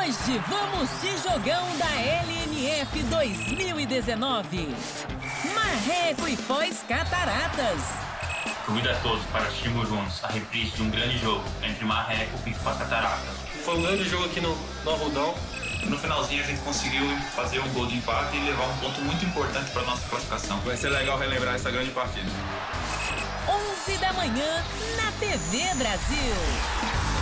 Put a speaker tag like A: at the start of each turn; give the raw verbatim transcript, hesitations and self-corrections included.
A: Hoje vamos de jogão da L N F dois mil e dezenove. Marreco e Foz Cataratas.
B: Convido a todos para assistirmos juntos a reprise de um grande jogo entre Marreco e Foz Cataratas.
C: Foi um grande jogo aqui no, no Arrudão.
D: No finalzinho a gente conseguiu fazer um gol de empate e levar um ponto muito importante para a nossa classificação.
E: Vai ser legal relembrar essa grande partida.
A: onze da manhã na T V Brasil.